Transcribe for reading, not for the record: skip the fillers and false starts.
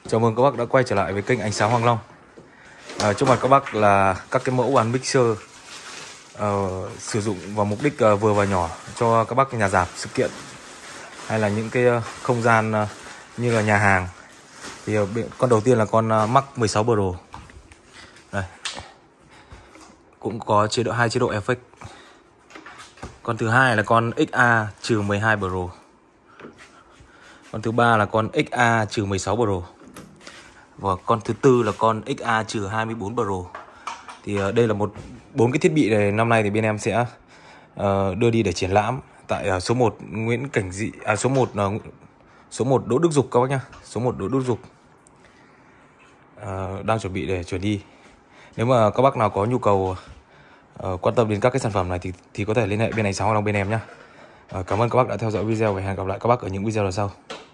Chào mừng các bác đã quay trở lại với kênh Ánh Sáng Hoàng Long. Trước mặt các bác là các cái mẫu bàn mixer sử dụng vào mục đích vừa và nhỏ cho các bác nhà rạp, sự kiện hay là những cái không gian như là nhà hàng. Thì con đầu tiên là con Max 16 Pro. Đây. Cũng có hai chế độ effect. Con thứ hai là con XA-12 Pro. Con thứ ba là con XA-16 Pro. Và con thứ tư là con XA-24 Pro. Thì đây là bốn cái thiết bị này năm nay thì bên em sẽ đưa đi để triển lãm tại số 1 Nguyễn Cảnh Dị, số 1 Đỗ Đức Dục các bác nhá. Số 1 Đỗ Đức Dục đang chuẩn bị để chuyển đi. Nếu mà các bác nào có nhu cầu quan tâm đến các cái sản phẩm này thì có thể liên hệ bên Ánh Sáng Hoàng Long bên em nhá. Cảm ơn các bác đã theo dõi video và hẹn gặp lại các bác ở những video lần sau.